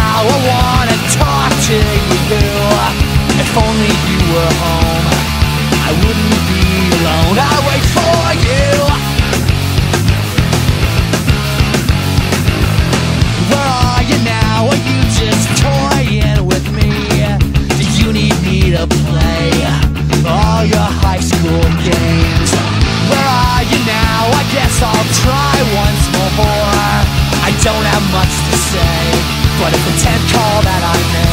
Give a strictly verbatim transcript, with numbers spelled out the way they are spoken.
now I wanna talk to you. If only you were home, I wouldn't be alone. I wait for you. Where are you now? Are you just toying with me? Do you need me to play all your high school games? Where are you now? I guess I'll try once more. I don't have much to say, but it's a tenth call that I made.